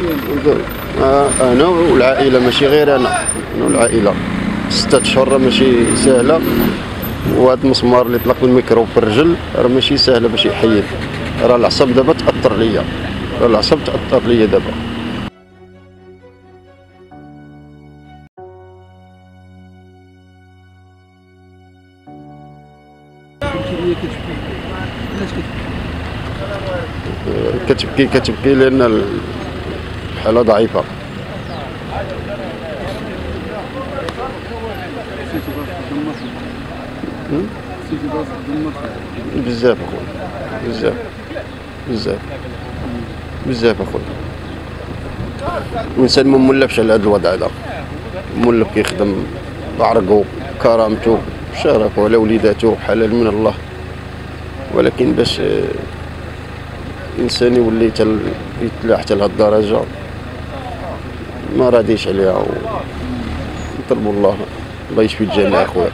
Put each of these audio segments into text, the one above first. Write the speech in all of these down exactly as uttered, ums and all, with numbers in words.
آه انا والعائله، ماشي غير انا، انا والعائله. ستة اشهر راه ماشي سهله، وهذا المسمار اللي طلق الميكروب في الرجل راه ماشي سهله باش يحيد. راه العصب دابا تاثر ليا، راه العصب تاثر ليا دابا. كتبكي كتبكي لان الحاله ضعيفه. بزاف اخويا، بزاف بزاف بزاف اخويا. الانسان ما مولفش على هذا الوضع هذا، مولف كيخدم بعرقو كرامته شرفه على وليداتو حلال من الله، ولكن باش الانسان يولي تل يتلاح حتى لهاد الدرجه ما راديش عليها. ونطلبوا الله الله يشفي الجميع اخويا.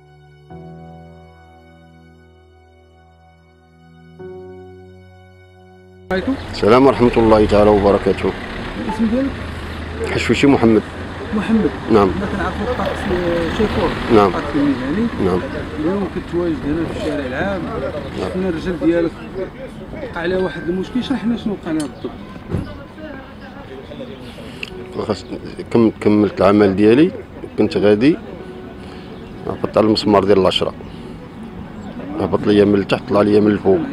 السلام ورحمة الله تعالى وبركاته. الاسم ديالك؟ حشوشي محمد. محمد. نعم. حنا كنعرفوا الطقس شيفور. نعم. الطقس المهني. نعم. اليوم كتواجد هنا في الشارع العام، شفنا الرجل ديالك وقع عليه واحد المشكل، شرح لنا شنو وقع لنا بالضبط. كم كملت العمل ديالي، كنت غادي هبط على المسمار ديال العشرة، هبط ليا من التحت طلع ليا من الفوق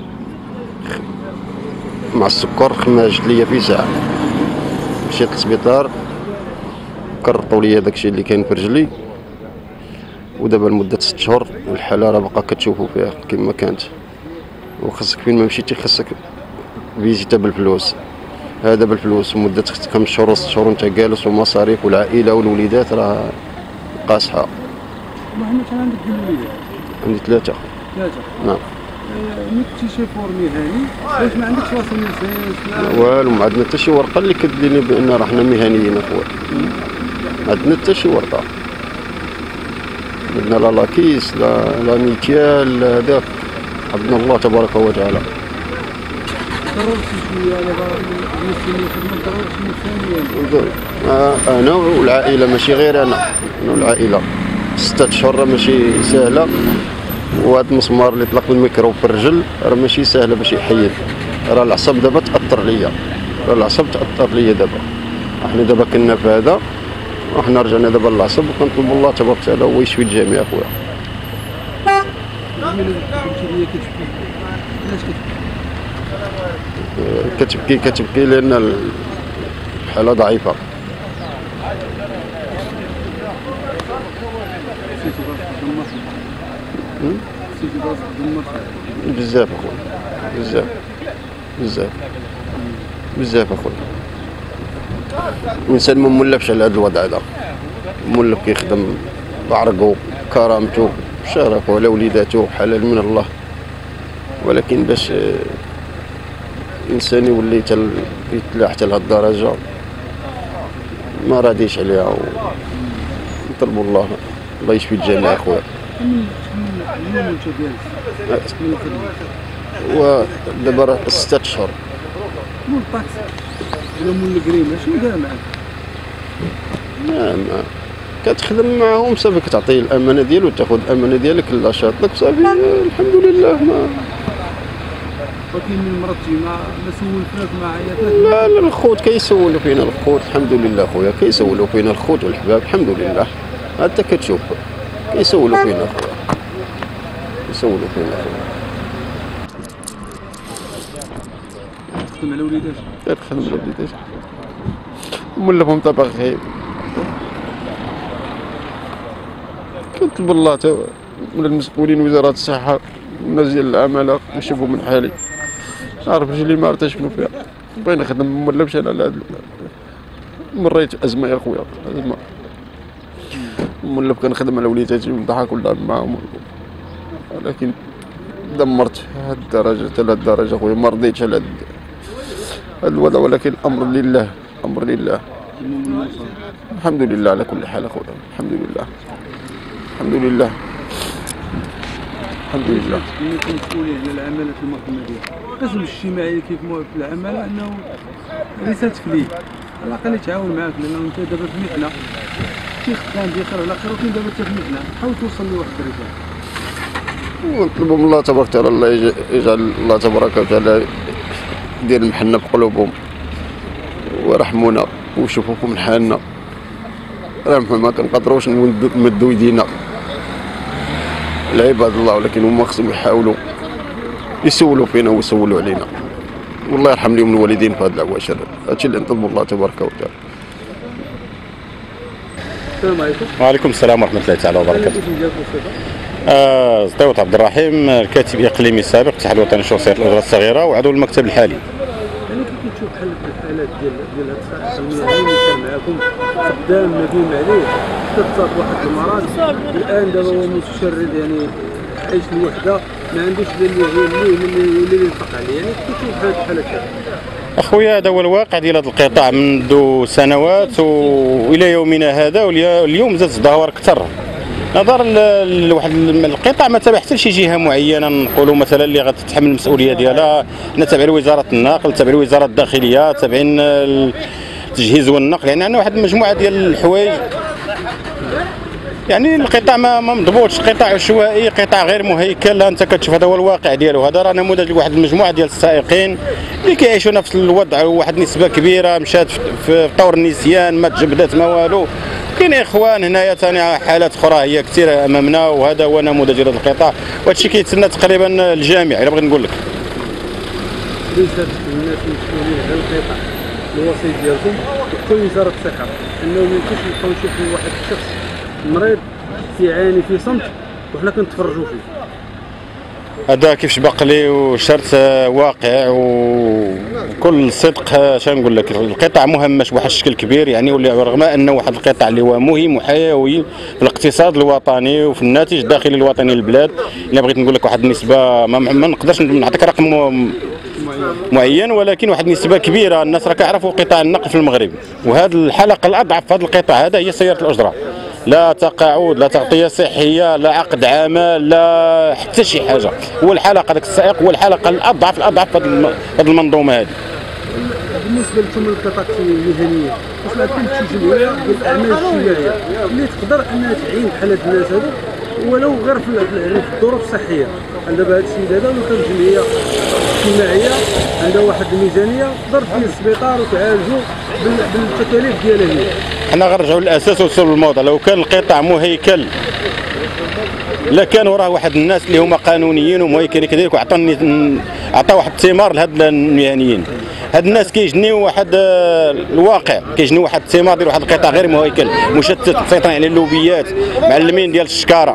مع السكر، خماجت ليا في ساعة. مشيت للسبيطار كرطوا ليا داكشي اللي كاين في رجلي، ودابا لمدة ست شهور والحالة راه باقا كتشوفوا فيها كما كانت. وخاصك فين ما مشيتي خاصك فيزيتا بالفلوس، هذا بالفلوس مدة خمس شهور وست شهور انت جالس، ومصاريف والعائلة والوليدات راه قاصحة. محمد شحال عندك ديال الوليدات؟ عندي ثلاثة. ثلاثة؟ نعم. ملي كنتي شيفور مهني، علاش ما عندكش وصل للفلوس؟ والو، ما عندنا حتى شي ورقة اللي كدليني بأن راه حنا مهنيين اخويا. ما عندنا حتى شي ورقة. عندنا لا لاكيس لا لا ميكيال لا هذاك، عندنا الله تبارك وتعالى. ضرورتي شويه على بالنسبه للخدمه، ضرورتي ثانيا. انا والعائله، ماشي غير انا، انا والعائله. ستة اشهر راه ماشي سهله، وهذا المسمار اللي طلق الميكروب في الرجل راه ماشي سهله باش يحيد. راه العصب دابا تاثر ليا، راه العصب تاثر ليا دابا. احنا دابا كنا في هذا، وحنا رجعنا دابا للعصب، وكنطلب الله تبارك وتعالى هو يشفي الجميع اخويا. كتبكي كتبكي لان الحاله ضعيفه. بزاف اخويا، بزاف بزاف بزاف اخويا. الانسان ما مولفش على هذا الوضع هذا، مولف كيخدم بعرقو كرامته شرفه على وليداتو حلال من الله، ولكن باش الانسان يولي تل يتلاح حتى لهاد الدرجه ما راديش عليها. ونطلبوا الله الله يشفي الجميع اخويا. ودابا راه ستة اشهر. مول الطاكس ولا مول الكريمه شنو دار معاك؟ نعم، كتخدم معاهم صافي، كتعطي الامانه ديالو وتاخذ الامانه ديالك لا شاطلك صافي. الحمد لله. ما ولكن من مرضتي ما ما سولتناك ما عيطناك؟ لا لا، الخوت كيسولوا فينا، الخوت الحمد لله خويا كيسولوا فينا، الخوت والحباب الحمد لله. انت كتشوف كيسولوا فينا خويا، كيسولوا فينا خويا. تخدم على وليداتك؟ كنخدم على وليداتي، مولفهم طبق خير. كنطلب الله تا من المسؤولين وزارة الصحة والناس ديال العمالة يشوفوا من حالي. عارف رجلي ما عرفتش شنو فيها، بغيت نخدم ما مولفش انا على هاد. مريت ازمه يا خويا، ازمه. مولف كنخدم على وليداتي ونضحك ونلعب معاهم، ولكن دمرت هاد الدرجه حتى لهاد الدرجه خويا. ما رضيتش على هاد الوضع، ولكن الامر لله، امر لله. الحمد لله على كل حال اخويا، الحمد لله الحمد لله الحمد لله. كنتم مسؤولين على العماله في المنظمه ديالك، القسم الاجتماعي كيف في العماله انه رسالة فلي على الاقل يتعاون معاك، لانه انت دابا في محنه شي خدام بخير على خير، ولكن دابا انت في محنه، حاول توصل لي واحد الرساله. ونطلبوا من الله تبارك وتعالى الله يجعل الله تبارك وتعالى يدير المحنه في قلوبهم ورحمونا وشوفوكم من حالنا، رحموا ما كنقدروش نمدوا يدينا العباد الله، ولكن هما خصهم يحاولوا يسولوا فينا ويسولوا علينا، والله يرحم لهم الوالدين في هذا العواشر. هادشي اللي نطلبوا الله تبارك وتعالى. السلام عليكم. وعليكم السلام ورحمة الله تعالى وبركاته. آه زطيوط عبد الرحيم، الكاتب اقليمي السابق الاتحاد الوطني للشخصيات الأجرة الصغيرة وعضو المكتب الحالي. يعني كيف كتشوف حل الحالات ديال ديال هاد الصحة المهنية اللي كان معاكم خدام نديم عليه حتى تصاب واحد المرض، الآن دابا هو متشرد يعني عايش الوحدة، ما عندوش لا اللي يعين ليه ولا اللي ينفق عليه، يعني كيف كتشوف هاد الحالات هادي؟ اخويا هذا هو الواقع ديال هذا القطاع منذ سنوات والى يومنا هذا، واليوم زاد التدهور اكثر نظرا لواحد القطاع ما تابع حتى لشي جهه معينه نقولوا مثلا اللي غتتحمل المسؤوليه ديالها. حنا تابعين لوزاره النقل، تابعين لوزاره الداخليه، تابعين التجهيز والنقل، يعني عندنا واحد المجموعه ديال الحوايج. يعني القطاع ما ما مضبوطش، قطاع عشوائي، قطاع غير مهيكل. انت كتشوف هذا هو الواقع ديالو. هذا راه نموذج لواحد المجموعه ديال السائقين اللي كيعيشوا نفس الوضع، وواحد النسبه كبيره مشات في طور النسيان، ما تجبدات ما والو. كاين اخوان هنايا ثاني حالات اخرى هي كثيره امامنا، وهذا هو نموذج ديال هذا القطاع، وهذا الشيء كيتسنى تقريبا الجامع. الا بغيت نقول لك رسالة الناس المسؤولين على القطاع الوسيط ديالكم وحتى وزاره الصحه، انه ما يمكنش نبقاو نشوفوا واحد الشخص مريض كيعاني في صمت وحنا كنتفرجوا فيه. هذا كيف سبق لي وشرط واقع وكل صدق. شنو لك، القطاع مهمش بواحد الشكل كبير، يعني رغم انه واحد القطاع اللي هو مهم وحيوي في الاقتصاد الوطني وفي الناتج الداخلي الوطني للبلاد. الا بغيت نقول لك واحد النسبه ما, ما نقدرش نعطيك رقم معين، ولكن واحد النسبه كبيره. الناس راه كيعرفوا قطاع النقل في المغرب، وهذه الحلقه الاضعف في هذا القطاع هذا هي سياره الاجره. لا تقاعد، لا تغطيه صحيه، لا عقد عمل، لا حتى شي حاجه. هو الحلقه داك السائق هو الحلقه الاضعف الاضعف في هذه المنظومه هذه. بالنسبه لكم القطاع المهنيه، واش عندكم شي جمعيه ديال الاعمال الاجتماعيه اللي تقدر انها تعين بحال هاد الناس هادو ولو غير في الظروف الصحيه؟ عند دابا هاد السيد هذا لو كان جمعيه اجتماعيه عندها واحد الميزانيه تقدر تدير السبيطار وتعالجوا بالتكاليف ديالها هي. حنا غنرجعوا للاساس ونوصلوا للموضوع. لو كان القطاع مهيكل لا كان وراه واحد الناس اللي هما قانونيين ومهيكلين كذلك، وعطاني عطى واحد الثمار لهاد المهنيين. هاد الناس كيجنيو واحد الواقع، كيجنيو واحد الثمار ديال واحد القطاع غير مهيكل مشتت، مسيطرين على اللوبيات، معلمين ديال الشكاره.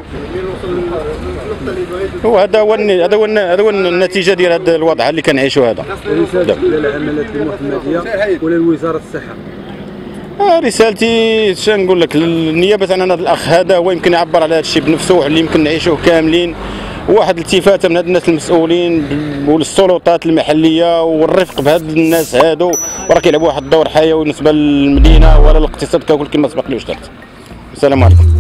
وهذا هو هذا هو هذا هو النتيجه ديال هذا الوضع اللي كنعيشوا هذا. رسالة للعمليات المحمديه ولا لوزاره الصحه؟ آه رسالتي شنقول لك، النيابه عن هذا الاخ هذا هو يمكن يعبر على هذا الشيء بنفسه اللي يمكن نعيشوه كاملين. واحد الالتفاته من هاد الناس المسؤولين والسلطات المحليه والرفق بهاد الناس هادو، وراه كيلعبوا واحد الدور حيوي بالنسبه للمدينه ولا الاقتصاد ككل كما سبق لي وشرت. السلام عليكم.